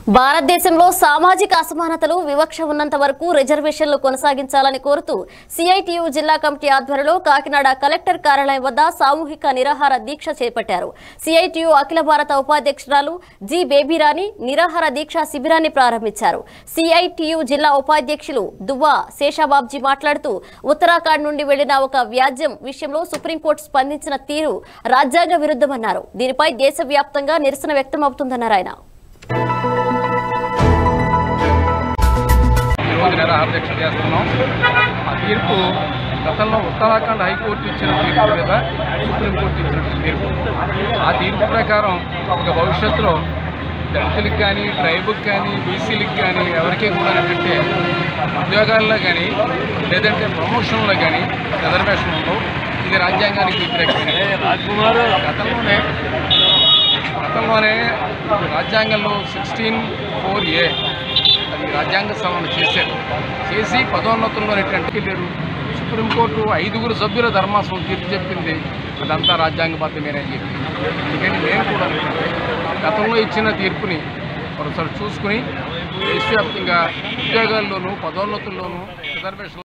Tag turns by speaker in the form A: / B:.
A: భారతదేశంలో సామాజిక అసమానతలు వివక్ష ఉన్నంత వరకు రిజర్వేషన్లు కొనసాగించాలని కోరుతూ సిఐటియు జిల్లా కమిటీ ఆధ్వర్యంలో కాకినాడ కలెక్టర్ కార్యాలయం వద్ద సామూహిక నిరాహార దీక్ష చేపట్టారు. సిఐటియు అఖిల భారత ఉపాధ్యక్షురాలు జి బేబీరాణి నిరాహార దీక్ష శిబిరాన్ని ప్రారంభించారు. సిఐటియు జిల్లా ఉపాధ్యక్షులు దువ్వా శేషాబాబ్జీ మాట్లాడుతూ ఉత్తరాఖండ్ నుండి వెళ్లిన ఒక వ్యాజ్యం విషయంలో సుప్రీంకోర్టు స్పందించిన తీరు రాజ్యాంగ విరుద్ధమన్నారు. దీనిపై దేశవ్యాప్తంగా నిరసన వ్యక్తమవుతుందన్నారు ఆయన.
B: నిరాహార దీక్ష చేస్తున్నాం. ఆ తీర్పు గతంలో ఉత్తరాఖండ్ హైకోర్టు ఇచ్చిన తీర్పు మీద సుప్రీంకోర్టు ఇచ్చిన తీర్పు. ఆ తీర్పు ప్రకారం ఇక భవిష్యత్తులో దళితులకు కానీ, ట్రైబులకు కానీ, బీసీలకు కానీ ఎవరికీ కూడా ఏంటంటే ఉద్యోగాల్లో కానీ లేదంటే ప్రమోషన్లో కానీ రిజర్వేషన్ ఉండవు. ఇది రాజ్యాంగానికి వ్యతిరేకమైన గతంలోనే రాజ్యాంగంలో 16(4)A అది రాజ్యాంగ సవరణ చేసి పదోన్నతుల్లో ఏంటంటే లేరు. సుప్రీంకోర్టు 5 సభ్యుల ధర్మాసనం తీర్పు చెప్పింది అదంతా రాజ్యాంగబద్ధమేనని చెప్పి. ఎందుకంటే నేను కూడా గతంలో ఇచ్చిన తీర్పుని ఒకసారి చూసుకుని దేశవ్యాప్తంగా ఉద్యోగాల్లోనూ పదోన్నతుల్లోనూ రిజర్వేషన్